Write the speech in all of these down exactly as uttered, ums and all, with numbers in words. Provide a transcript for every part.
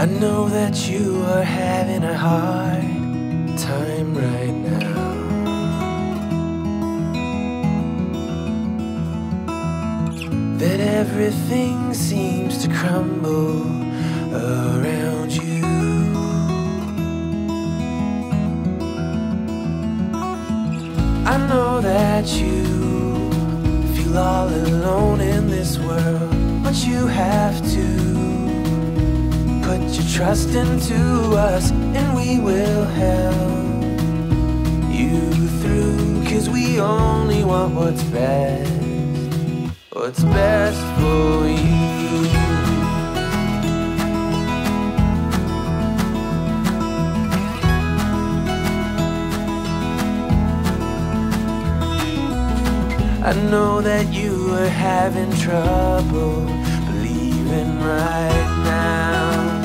I know that you are having a hard time right now. That everything seems to crumble around you. I know that you feel all alone in this world, but you have to put your trust into us, and we will help you through, 'cause we only want what's best, what's best for you. I know that you are having trouble believing right now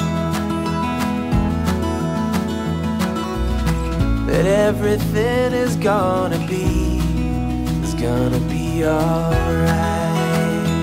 that everything is gonna be, is gonna be alright.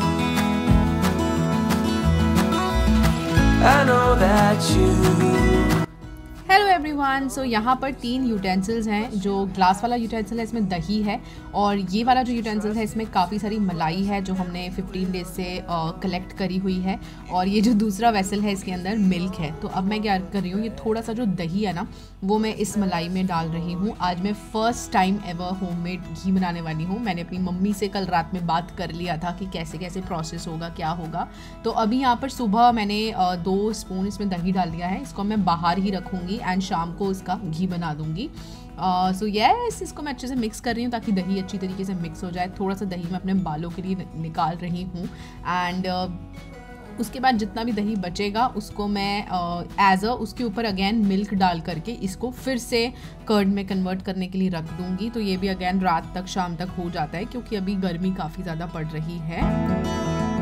I know that you. Hello everyone, so यहाँ पर तीन utensils हैं। जो glass वाला utensil है इसमें दही है, और ये वाला जो यूटेंसिल है इसमें काफ़ी सारी मलाई है जो हमने फिफ्टीन डेज से कलेक्ट करी हुई है, और ये जो दूसरा वेसल है इसके अंदर मिल्क है। तो अब मैं क्या कर रही हूँ, ये थोड़ा सा जो दही है ना वो मैं इस मलाई में डाल रही हूँ। आज मैं फ़र्स्ट टाइम एवर होममेड घी बनाने वाली हूँ। मैंने अपनी मम्मी से कल रात में बात कर लिया था कि कैसे कैसे प्रोसेस होगा, क्या होगा। तो अभी यहाँ पर सुबह मैंने दो स्पून इसमें दही डाल दिया है। इसको मैं बाहर ही रखूँगी एंड शाम को इसका घी बना दूँगी। सो uh, यस so इसको मैं अच्छे से मिक्स कर रही हूँ ताकि दही अच्छी तरीके से मिक्स हो जाए। थोड़ा सा दही मैं अपने बालों के लिए निकाल रही हूँ, एंड uh, उसके बाद जितना भी दही बचेगा उसको मैं एज अ उसके ऊपर अगेन मिल्क डाल करके इसको फिर से कर्ड में कन्वर्ट करने के लिए रख दूँगी। तो ये भी अगेन रात तक शाम तक हो जाता है, क्योंकि अभी गर्मी काफ़ी ज़्यादा पड़ रही है।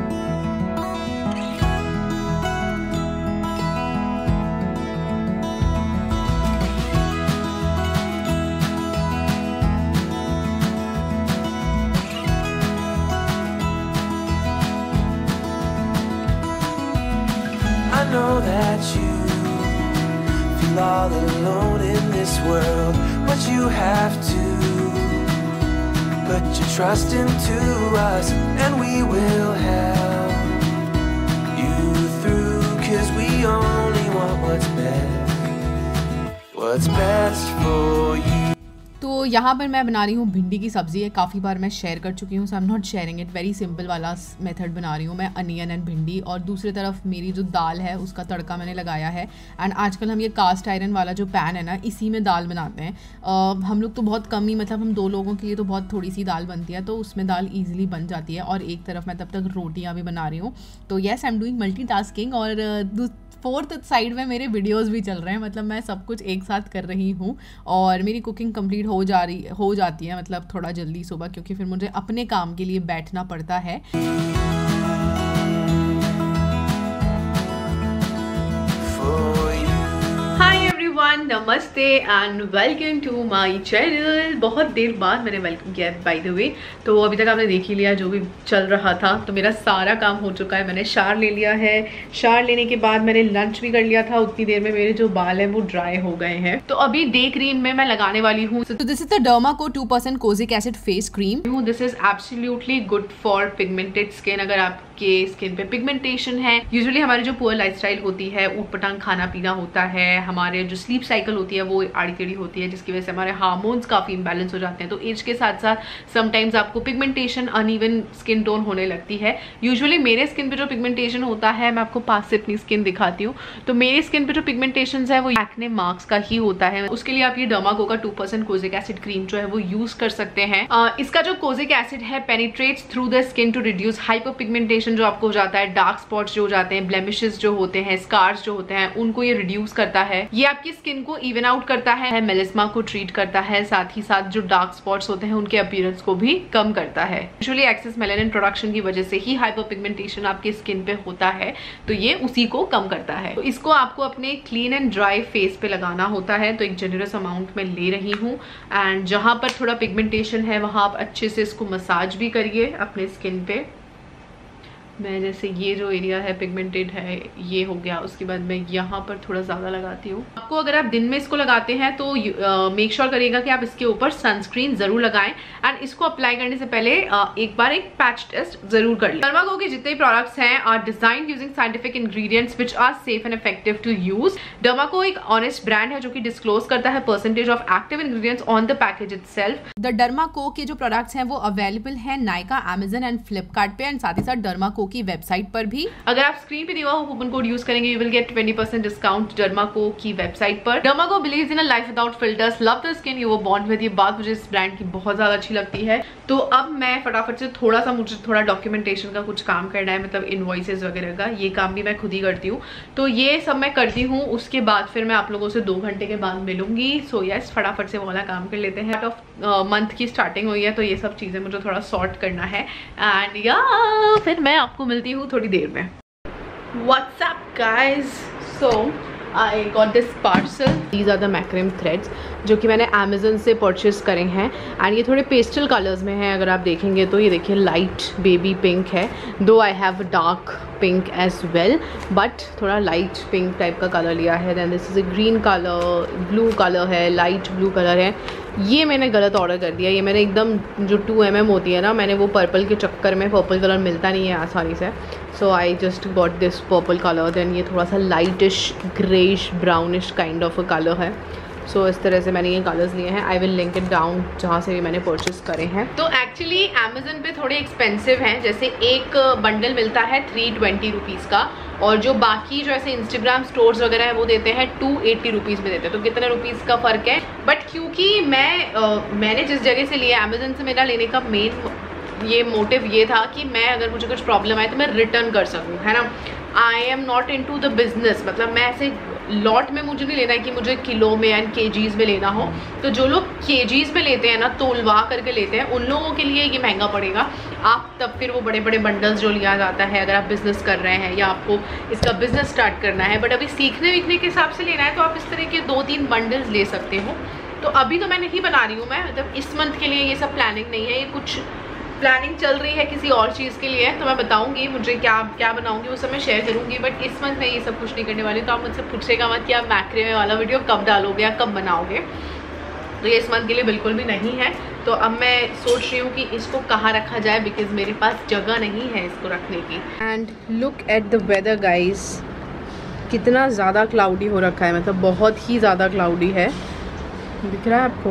I know that you feel all alone in this world, but you have to put your trust into us, and we will help you through, 'cause we only want what's best, what's best for you. तो यहाँ पर मैं बना रही हूँ भिंडी की सब्ज़ी है। काफ़ी बार मैं शेयर कर चुकी हूँ, so I am not sharing it. Very simple वाला मेथड बना रही हूँ मैं, अनियन एंड भिंडी। और दूसरी तरफ मेरी जो दाल है उसका तड़का मैंने लगाया है। एंड आजकल हम ये कास्ट आयरन वाला जो पैन है ना, इसी में दाल बनाते हैं। uh, हम लोग तो बहुत कम ही, मतलब हम दो लोगों के लिए तो बहुत थोड़ी सी दाल बनती है, तो उसमें दाल ईजिली बन जाती है। और एक तरफ मैं तब तक रोटियाँ भी बना रही हूँ। तो yes, I am doing multitasking. और फोर्थ साइड में मेरे वीडियोस भी चल रहे हैं, मतलब मैं सब कुछ एक साथ कर रही हूँ। और मेरी कुकिंग कंप्लीट हो जा रही हो जाती है, मतलब थोड़ा जल्दी सुबह, क्योंकि फिर मुझे अपने काम के लिए बैठना पड़ता है। एवरीवन, नमस्ते and welcome to my channel. बहुत देर बाद मैंने वेलकम किया है बाय द वे। तो अभी तक आपने देख ही लिया जो भी चल रहा था। तो मेरा सारा काम हो चुका है, मैंने शावर ले लिया है। शावर लेने के बाद मैंने लंच भी कर लिया था। उतनी देर में मेरे जो बाल हैं वो ड्राई हो गए हैं। तो अभी डे क्रीम में मैं लगाने वाली हूँ। तो this is the Derma Co two percent kojic acid face cream. This is absolutely good for pigmented skin. अगर आपके स्किन पे पिगमेंटेशन है, यूजुअली हमारी जो पुअर लाइफस्टाइल होती है, ऊट पटांग खाना पीना होता है, हमारे जो स्लीप साइकिल होती है वो आड़ी टेढ़ी होती है, जिसकी वजह से हमारे हार्मोन्स काफ़ी इम्बैलेंस हो जाते हैं। तो एज के साथ साथ समटाइम्स आपको पिगमेंटेशन, अनइवन स्किन टोन होने लगती है। यूजुअली मेरे स्किन पे जो पिगमेंटेशन होता है, मैं आपको पास से अपनी स्किन दिखाती हूँ। तो मेरे स्किन पे जो पिगमेंटेशन है वो एक्ने मार्क्स का ही होता है। उसके लिए आप ये डर्माको का two percent kojic acid cream जो है वो यूज कर सकते हैं। uh, इसका जो कोजिक एसिड है penetrates through the skin to reduce hyper pigmentation जो आपको हो जाता है, डार्क स्पॉट्स जो हो जाते हैं, ब्लेमिशेस जो होते हैं, स्कार्स जो होते हैं, उनको ये रिड्यूस करता है। ये आपकी स्किन को इवन आउट करता है, मेलिस्मा को ट्रीट करता है, साथ ही साथ जो डार्क स्पॉट्स होते हैं उनके अपीयरेंस को भी कम करता है। यूजुअली एक्सेस मेलानिन प्रोडक्शन की वजह से ही हाइपर पिगमेंटेशन आपके स्किन पे होता है, तो ये उसी को कम करता है। तो इसको आपको अपने क्लीन एंड ड्राई फेस पे लगाना होता है। तो एक जेनरस अमाउंट में ले रही हूँ, एंड जहां पर थोड़ा पिगमेंटेशन है वहां आप अच्छे से इसको मसाज भी करिए अपने स्किन पे। मैं जैसे ये जो एरिया है पिगमेंटेड है ये हो गया, उसके बाद मैं यहाँ पर थोड़ा ज़्यादा लगाती हूँ। आपको अगर आप दिन में इसको लगाते हैं तो मेक श्योर करिएगा कि आप इसके ऊपर सनस्क्रीन जरूर लगाएं एंड इसको अप्लाई करने से पहले uh, एक बार एक पैच टेस्ट जरूर कर लें। डर्माको के जितने प्रोडक्ट्स हैं are designed using scientific ingredients which are safe and effective to use. Derma Co एक ऑनेस्ट ब्रांड है जो कि डिस्क्लोज करता है percentage of active ingredients on the package itself. The Derma Co के जो प्रोडक्ट्स हैं वो अवेलेबल है नाइका, अमेजन एंड फ्लिपकार्ट पे एंड साथ ही साथ डर्माको की वेबसाइट पर भी। अगर आप स्क्रीन पे दिया हुआ कूपन कोड यूज करेंगे you will get twenty percent discount Derma Co की वेबसाइट पर। Derma Co believes in a life without filters, love the skin you were born with. ये बात मुझे इस ब्रांड की बहुत ज्यादा अच्छी लगती है। तो अब मैं फटाफट से थोड़ा सा मुझे थोड़ा डॉक्यूमेंटेशन का कुछ काम करना है, मतलब इनवॉइसेस वगैरह का, ये काम भी मैं खुद ही करती हूँ। तो ये सब मैं करती हूँ, उसके बाद फिर मैं आप लोगों से दो घंटे के बाद मिलूंगी। सो so, यस yes, फटाफट से वो वाला काम कर लेते हैं। ऑफ मंथ की स्टार्टिंग हुई है तो ये सब चीजें मुझे थोड़ा सॉर्ट करना है एंड या फिर मैं आपको मिलती हूँ थोड़ी देर में। What's up guys? So I got this parcel. These are the macrame threads जो कि मैंने Amazon से परचेज करे हैं एंड ये थोड़े पेस्टल कलर्स में हैं। अगर आप देखेंगे तो ये देखिए लाइट बेबी पिंक है, though I have dark pink as well, but थोड़ा लाइट पिंक टाइप का कलर लिया है। Then this is a green colour, blue colour है, लाइट ब्लू कलर है। ये मैंने गलत ऑर्डर कर दिया, ये मैंने एकदम जो टू एम एम होती है ना, मैंने वो पर्पल के चक्कर में, पर्पल कलर मिलता नहीं है आसानी से, so I just got this purple colour. Then ये थोड़ा सा lightish greyish brownish kind of a colour है। सो so, इस तरह से मैंने ये कलर्स लिए हैं। I will link it down जहाँ से भी मैंने परचेज करे हैं। तो एक्चुअली अमेजन पे थोड़े एक्सपेंसिव हैं, जैसे एक बंडल मिलता है थ्री ट्वेंटी रुपीज़ का और जो बाकी जो ऐसे इंस्टाग्राम स्टोर्स वगैरह है वो देते हैं टू एट्टी रुपीज़ में देते हैं। तो कितने रुपीज़ का फ़र्क है, बट क्योंकि मैं आ, मैंने जिस जगह से लिया अमेजन से, मेरा लेने का मेन ये मोटिव ये था कि मैं अगर मुझे कुछ प्रॉब्लम आए तो मैं रिटर्न कर सकूँ, है ना। I am not into the business, मतलब मैं ऐसे लॉट में मुझे नहीं लेना है कि मुझे किलो में एंड केजीज में लेना हो। तो जो लोग केजीज में लेते हैं ना, तोलवा करके लेते हैं, उन लोगों के लिए ये महंगा पड़ेगा। आप तब फिर वो बड़े बड़े बंडल्स जो लिया जाता है अगर आप बिजनेस कर रहे हैं या आपको इसका बिजनेस स्टार्ट करना है, बट अभी सीखने वीखने के हिसाब से लेना है तो आप इस तरह के दो तीन बंडल्स ले सकते हो। तो अभी तो मैं नहीं बना रही हूँ, मैं मतलब इस मंथ के लिए ये सब प्लानिंग नहीं है, ये कुछ प्लानिंग चल रही है किसी और चीज़ के लिए, तो मैं बताऊंगी मुझे क्या क्या बनाऊंगी वो सब मैं शेयर करूंगी, बट इस मंथ मैं ये सब कुछ नहीं करने वाली। तो आप मुझसे पूछेगा मत कि आप मैक्रेमे वाला वीडियो कब डालोगे या कब बनाओगे, तो ये इस मंथ के लिए बिल्कुल भी नहीं है। तो अब मैं सोच रही हूँ कि इसको कहाँ रखा जाए, बिकॉज मेरे पास जगह नहीं है इसको रखने की। And look at the weather guys, कितना ज़्यादा क्लाउडी हो रखा है, मतलब बहुत ही ज़्यादा क्लाउडी है। दिख रहा है आपको,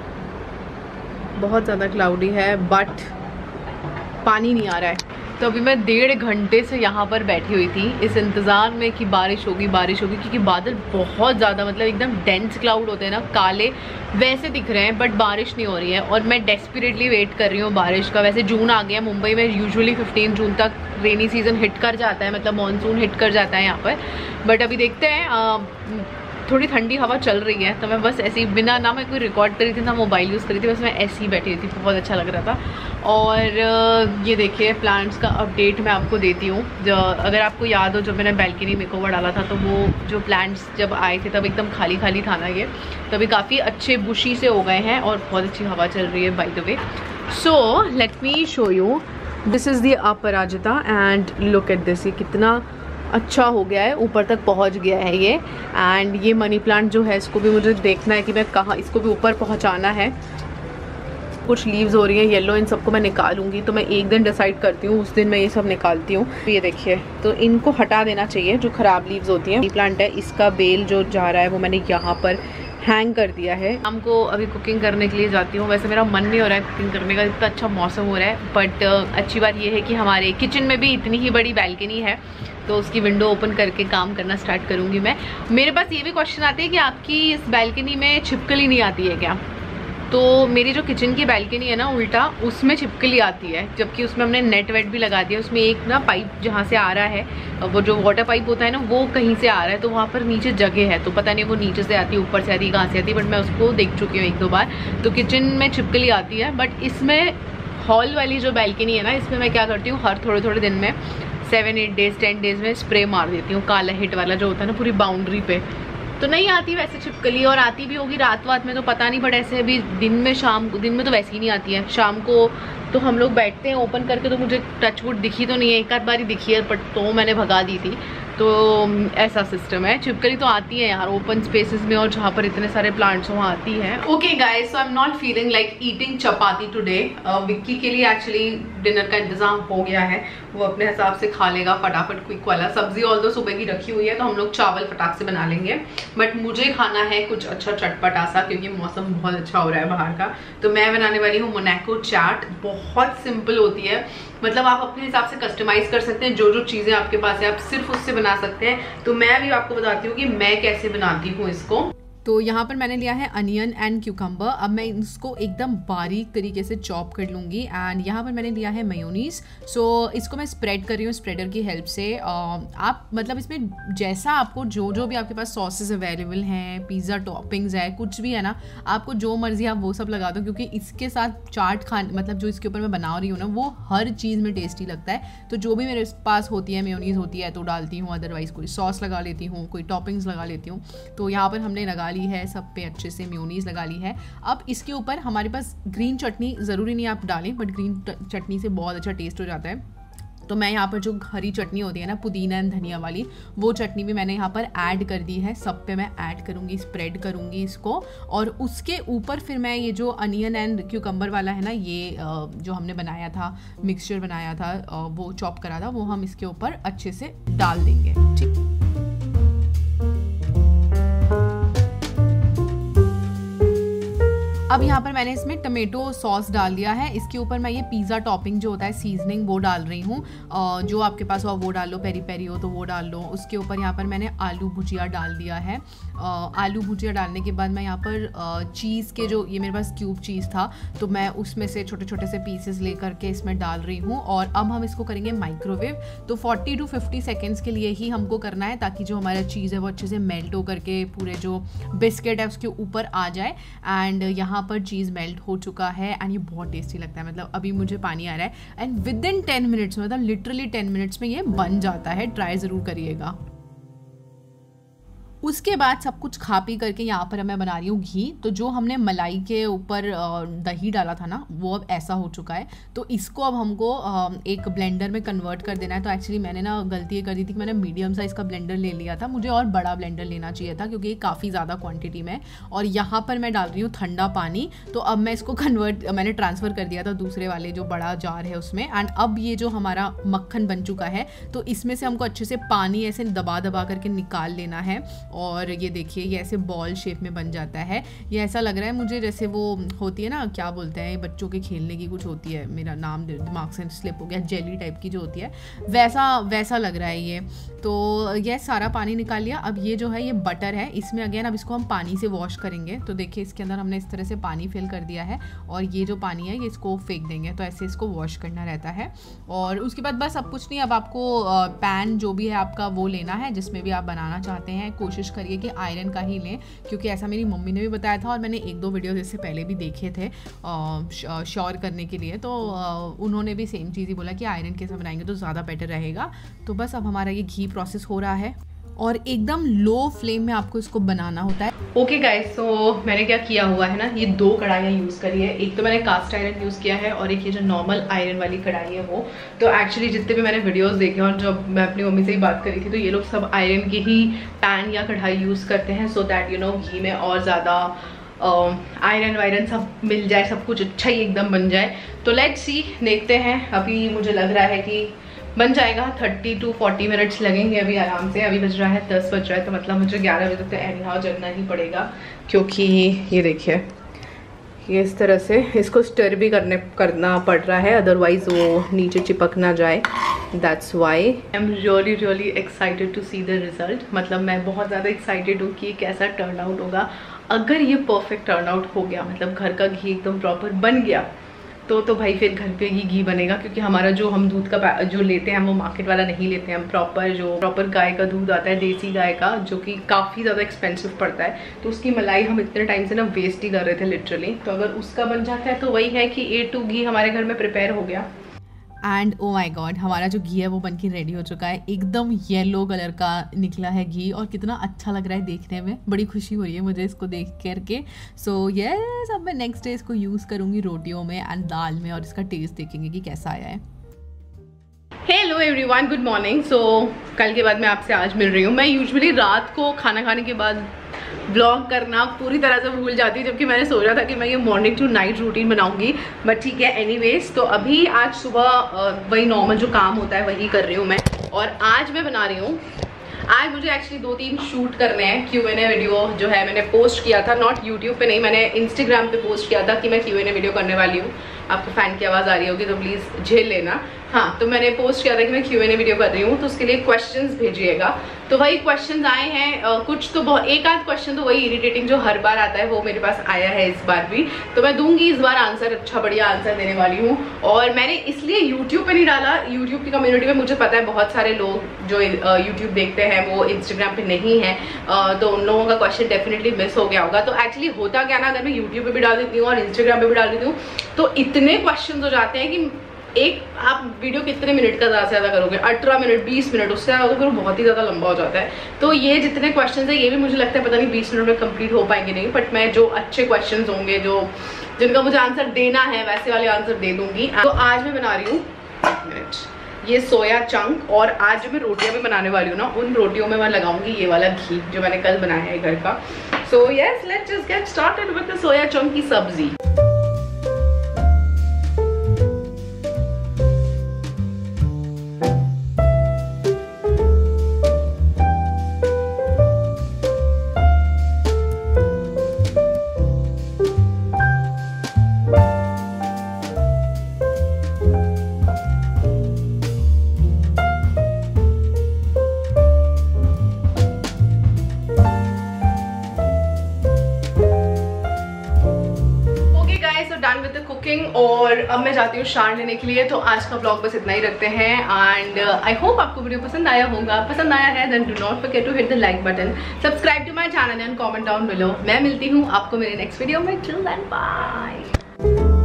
बहुत ज़्यादा क्लाउडी है, बट पानी नहीं आ रहा है। तो अभी मैं डेढ़ घंटे से यहाँ पर बैठी हुई थी इस इंतज़ार में कि बारिश होगी बारिश होगी, क्योंकि बादल बहुत ज़्यादा, मतलब एकदम डेंस क्लाउड होते हैं ना, काले वैसे दिख रहे हैं, बट बारिश नहीं हो रही है। और मैं डेस्परेटली वेट कर रही हूँ बारिश का। वैसे जून आ गया, मुंबई में यूजुअली फिफ्टीन जून तक रेनी सीजन हिट कर जाता है, मतलब मानसून हिट कर जाता है यहाँ पर, बट अभी देखते हैं। आ, थोड़ी ठंडी हवा चल रही है, तो मैं बस ऐसे ही बिना ना मैं कोई रिकॉर्ड करी थी ना मोबाइल यूज़ करी थी, बस मैं ऐसे ही बैठी थी, बहुत अच्छा लग रहा था। और ये देखिए प्लांट्स का अपडेट मैं आपको देती हूँ। अगर आपको याद हो जब मैंने बैल्कनी मेकओवर डाला था तो वो जो प्लांट्स जब आए थे तब एकदम खाली खाली था ना, ये तो अभी काफ़ी अच्छे बुशी से हो गए हैं और बहुत अच्छी हवा चल रही है by the way. So let me show you, this is the Aparajita and look at this, ये कितना अच्छा हो गया है, ऊपर तक पहुंच गया है ये। एंड ये मनी प्लांट जो है इसको भी मुझे देखना है कि मैं कहाँ, इसको भी ऊपर पहुंचाना है। कुछ लीव्स हो रही हैं येलो, इन सबको मैं निकालूंगी, तो मैं एक दिन डिसाइड करती हूँ, उस दिन मैं ये सब निकालती हूँ। ये देखिए, तो इनको हटा देना चाहिए जो ख़राब लीव्स होती हैं। मनी प्लांट है, इसका बेल जो जा रहा है वो मैंने यहाँ पर हैंग कर दिया है। शाम को अभी कुकिंग करने के लिए जाती हूँ। वैसे मेरा मन नहीं हो रहा है कुकिंग करने का, इतना अच्छा मौसम हो रहा है, बट अच्छी बात ये है कि हमारे किचन में भी इतनी ही बड़ी बैल्कनी है, तो उसकी विंडो ओपन करके काम करना स्टार्ट करूँगी मैं। मेरे पास ये भी क्वेश्चन आते हैं कि आपकी इस बैल्कनी में छिपकली नहीं आती है क्या? तो मेरी जो किचन की बैल्कनी है ना, उल्टा उसमें छिपकली आती है, जबकि उसमें हमने नेट वेट भी लगा दिया। उसमें एक ना पाइप जहाँ से आ रहा है, वो जो वाटर पाइप होता है ना, वो कहीं से आ रहा है, तो वहाँ पर नीचे जगह है, तो पता नहीं वो नीचे से आती है ऊपर से आती है कहाँ से आती है, बट मैं उसको देख चुकी हूँ एक दो बार। तो किचन में छिपकली आती है, बट इसमें हॉल वाली जो बैल्कनी है ना, इसमें मैं क्या करती हूँ, हर थोड़े थोड़े दिन में seven eight days ten days में स्प्रे मार देती हूँ, काला हिट वाला जो होता है ना पूरी बाउंड्री पे। तो नहीं आती वैसे छिपकली, और आती भी होगी रात वात में तो पता नहीं, बट ऐसे अभी दिन में शाम दिन में तो वैसे ही नहीं आती है। शाम को तो हम लोग बैठते हैं ओपन करके, तो मुझे टचवुड दिखी तो नहीं है, एक आध बार ही दिखी है, बट तो मैंने भगा दी थी। तो ऐसा सिस्टम है। छिपकली तो आती है यार ओपन स्पेसेस में, और जहाँ पर इतने सारे प्लांट्स वहाँ आती है। Okay guys, so I am not feeling like eating chapati today. Vicky के लिए एक्चुअली डिनर का इंतजाम हो गया है, वो अपने हिसाब से खा लेगा फटाफट क्विक वाला। सब्जी ऑल दो सुबह की रखी हुई है, तो हम लोग चावल फटाक से बना लेंगे। बट मुझे खाना है कुछ अच्छा चटपटा सा, क्योंकि मौसम बहुत अच्छा हो रहा है बाहर का। तो मैं बनाने वाली हूँ मोनाको चाट। बहुत सिंपल होती है, मतलब आप अपने हिसाब से कस्टमाइज कर सकते हैं, जो जो चीजें आपके पास है आप सिर्फ उससे बना सकते हैं। तो मैं भी आपको बताती हूँ कि मैं कैसे बनाती हूँ इसको। तो यहाँ पर मैंने लिया है अनियन एंड क्यूकम्बर। अब मैं इसको एकदम बारीक तरीके से चॉप कर लूँगी। एंड यहाँ पर मैंने लिया है मेयोनीज। सो इसको मैं स्प्रेड कर रही हूँ स्प्रेडर की हेल्प से। आप मतलब इसमें जैसा आपको जो जो भी आपके पास सॉसेस अवेलेबल हैं, पिज़्ज़ा टॉपिंग्स है, कुछ भी है ना, आपको जो मर्जी आप वो सब लगा दो, क्योंकि इसके साथ चाट खाने मतलब जो इसके ऊपर मैं बना रही हूँ ना, वो हर चीज़ में टेस्टी लगता है। तो जो भी मेरे पास होती है, मेयोनीज होती है तो डालती हूँ, अदरवाइज़ कोई सॉस लगा लेती हूँ, कोई टॉपिंग्स लगा लेती हूँ। तो यहाँ पर हमने लगा ली है सब पे अच्छे से मेयोनीज लगा ली है। अब इसके ऊपर हमारे पास ग्रीन चटनी, ज़रूरी नहीं आप डालें, बट ग्रीन चटनी से बहुत अच्छा टेस्ट हो जाता है। तो मैं यहाँ पर जो हरी चटनी होती है ना, पुदीना एंड धनिया वाली, वो चटनी भी मैंने यहाँ पर ऐड कर दी है। सब पे मैं ऐड करूँगी, स्प्रेड करूँगी इसको। और उसके ऊपर फिर मैं ये जो अनियन एंड क्यूकम्बर वाला है ना, ये जो हमने बनाया था, मिक्सचर बनाया था, वो चॉप करा था, वो हम इसके ऊपर अच्छे से डाल देंगे। ठीक, अब यहाँ पर मैंने इसमें टमेटो सॉस डाल दिया है। इसके ऊपर मैं ये पिज़्ज़ा टॉपिंग जो होता है सीजनिंग, वो डाल रही हूँ। जो आपके पास हो वो डाल लो, पेरी पेरी हो तो वो डाल लो। उसके ऊपर यहाँ पर मैंने आलू भुजिया डाल दिया है। आलू भुजिया डालने के बाद मैं यहाँ पर चीज़ के जो ये मेरे पास क्यूब चीज़ था, तो मैं उसमें से छोटे छोटे से पीसेस ले करके इसमें डाल रही हूँ। और अब हम इसको करेंगे माइक्रोवेव। तो फोर्टी टू फिफ्टी सेकेंड्स के लिए ही हमको करना है, ताकि जो हमारा चीज़ है वो अच्छे से मेल्ट हो करके पूरे जो बिस्किट है उसके ऊपर आ जाए। एंड यहाँ पर चीज़ मेल्ट हो चुका है एंड ये बहुत टेस्टी लगता है। मतलब अभी मुझे पानी आ रहा है। And within ten minutes में, मतलब लिटरली टेन मिनट्स में ये बन जाता है। ट्राई ज़रूर करिएगा। उसके बाद सब कुछ खा पी करके यहाँ पर मैं बना रही हूँ घी। तो जो हमने मलाई के ऊपर दही डाला था ना, वो अब ऐसा हो चुका है। तो इसको अब हमको एक ब्लेंडर में कन्वर्ट कर देना है। तो एक्चुअली मैंने ना गलती ये कर दी थी कि मैंने मीडियम साइज़ का ब्लेंडर ले लिया था। मुझे और बड़ा ब्लेंडर लेना चाहिए था, क्योंकि ये काफ़ी ज़्यादा क्वान्टिटी में। और यहाँ पर मैं डाल रही हूँ ठंडा पानी। तो अब मैं इसको कन्वर्ट मैंने ट्रांसफ़र कर दिया था दूसरे वाले जो बड़ा जार है उसमें। एंड अब ये जो हमारा मक्खन बन चुका है, तो इसमें से हमको अच्छे से पानी ऐसे दबा दबा करके निकाल लेना है। और ये देखिए, ये ऐसे बॉल शेप में बन जाता है। ये ऐसा लग रहा है मुझे जैसे वो होती है ना, क्या बोलते हैं, बच्चों के खेलने की कुछ होती है, मेरा नाम दिमाग से स्लिप हो गया, जेली टाइप की जो होती है, वैसा वैसा लग रहा है ये। तो ये सारा पानी निकाल लिया। अब ये जो है ये बटर है, इसमें अगेन अब इसको हम पानी से वॉश करेंगे। तो देखिए इसके अंदर हमने इस तरह से पानी फिल कर दिया है, और ये जो पानी है ये इसको फेंक देंगे। तो ऐसे इसको वॉश करना रहता है। और उसके बाद बस अब कुछ नहीं, अब आपको पैन जो भी है आपका वो लेना है, जिसमें भी आप बनाना चाहते हैं। कोशिश करिए कि आयरन का ही लें, क्योंकि ऐसा मेरी मम्मी ने भी बताया था और मैंने एक दो वीडियोस इससे पहले भी देखे थे श्योर करने के लिए। तो उन्होंने भी सेम चीज़ ही बोला कि आयरन के साथ बनाएंगे तो ज़्यादा बेटर रहेगा। तो बस अब हमारा ये घी प्रोसेस हो रहा है, और एकदम लो फ्लेम में आपको इसको बनाना होता है। ओके गाइस, सो मैंने क्या किया हुआ है ना, ये दो कढ़ाइयाँ यूज़ करी है। एक तो मैंने कास्ट आयरन यूज़ किया है, और एक ये जो नॉर्मल आयरन वाली कढ़ाई है वो। तो एक्चुअली जितने भी मैंने वीडियोस देखे और जब मैं अपनी मम्मी से ही बात करी थी, तो ये लोग सब आयरन की ही पैन या कढ़ाई यूज़ करते हैं, सो दैट यू नो घी में और ज़्यादा आयरन वायरन सब मिल जाए, सब कुछ अच्छा ही एकदम बन जाए। तो लेट्स सी, देखते हैं। अभी मुझे लग रहा है कि बन जाएगा। थर्टी टू फोर्टी मिनट्स लगेंगे अभी आराम से। अभी बज रहा है दस बज रहा है, तो मतलब मुझे ग्यारह बजे तक एनी हाउ जगना ही पड़ेगा, क्योंकि ये देखिए ये इस तरह से इसको स्टर भी करने करना पड़ रहा है, अदरवाइज वो नीचे चिपक ना जाए। That's why I am really really excited to see the result. मतलब मैं बहुत ज़्यादा एक्साइटेड हूँ कि कैसा टर्न आउट होगा। अगर ये परफेक्ट टर्न आउट हो गया, मतलब घर का घी एकदम प्रॉपर बन गया, तो तो भाई फिर घर पे ही घी बनेगा। क्योंकि हमारा जो हम दूध का जो लेते हैं, वो मार्केट वाला नहीं लेते हैं, हम प्रॉपर जो प्रॉपर गाय का दूध आता है, देसी गाय का, जो कि काफ़ी ज़्यादा एक्सपेंसिव पड़ता है। तो उसकी मलाई हम इतने टाइम से ना वेस्ट ही कर रहे थे लिटरली। तो अगर उसका बन जाता है तो वही है कि ए टू घी हमारे घर में प्रिपेयर हो गया। एंड ओ माय गॉड, हमारा जो घी है वो बनके रेडी हो चुका है। एकदम येलो कलर का निकला है घी और कितना अच्छा लग रहा है देखने में। बड़ी खुशी हो रही है मुझे इसको देख करके। सो यस, अब मैं नेक्स्ट डे इसको यूज़ करूँगी रोटियों में एंड दाल में और इसका टेस्ट देखेंगे कि कैसा आया है। Hello everyone, good morning. So कल के बाद मैं आपसे आज मिल रही हूँ। मैं यूजुअली रात को खाना खाने के बाद ब्लॉग करना पूरी तरह से भूल जाती हूँ, जबकि मैंने सोचा था कि मैं ये मॉर्निंग टू नाइट रूटीन बनाऊंगी, बट ठीक है एनीवेज। तो अभी आज सुबह वही नॉर्मल जो काम होता है वही कर रही हूँ मैं। और आज मैं बना रही हूँ, आज मुझे एक्चुअली दो तीन शूट करने हैं। क्यू एन ए वीडियो जो है मैंने पोस्ट किया था, नॉट यूट्यूब पे नहीं, मैंने इंस्टाग्राम पे पोस्ट किया था कि मैं क्यू एन ए वीडियो करने वाली हूँ। आपको फैन की आवाज़ आ रही होगी तो प्लीज़ झेल लेना। हाँ, तो मैंने पोस्ट किया था कि मैं क्यू एन ए वीडियो कर रही हूँ, तो उसके लिए क्वेश्चंस भेजिएगा। तो वही क्वेश्चंस आए हैं, आ, कुछ तो बहुत, एक आध क्वेश्चन तो वही इरिटेटिंग जो हर बार आता है वो मेरे पास आया है इस बार भी। तो मैं दूंगी इस बार आंसर, अच्छा बढ़िया आंसर देने वाली हूँ। और मैंने इसलिए यूट्यूब पे नहीं डाला, यूट्यूब की कम्युनिटी में मुझे पता है बहुत सारे लोग जो यूट्यूब देखते हैं वो इंस्टाग्राम पे नहीं है, तो उन लोगों का क्वेश्चन डेफिनेटली मिस हो गया होगा। तो एक्चुअली होता क्या ना, अगर मैं यूट्यूब पे भी डाल देती हूँ और इंस्टाग्राम पे भी डाल देती हूँ तो इतने क्वेश्चन हो जाते हैं कि एक आप वीडियो कितने मिनट का ज़्यादा से ज़्यादा करोगे, अठारह मिनट बीस मिनट, उससे ज़्यादा करो बहुत ही ज़्यादा लंबा हो जाता है। तो ये जितने क्वेश्चंस है ये भी मुझे लगता है पता नहीं बीस मिनट में कंप्लीट हो पाएंगे नहीं, बट मैं जो अच्छे क्वेश्चंस होंगे जो जिनका मुझे आंसर देना है वैसे वाले आंसर दे दूंगी। तो आज मैं बना रही हूँ मिनट ये सोया चंक, और आज जो मैं रोटियाँ में बनाने वाली हूँ ना, उन रोटियों में मैं लगाऊंगी ये वाला घी जो मैंने कल बनाया है घर का। So yes, let's just get started with the soya chunk की सब्जी। डन विद द कुकिंग, और अब मैं जाती हूँ शार लेने के लिए। तो आज का ब्लॉग बस इतना ही रखते हैं एंड आई होप आपको वीडियो पसंद आया होगा। पसंद आया है then do not forget to hit the like button, subscribe to my channel and comment down below. मैं मिलती हूँ आपको मेरे नेक्स्ट वीडियो में। Till then bye.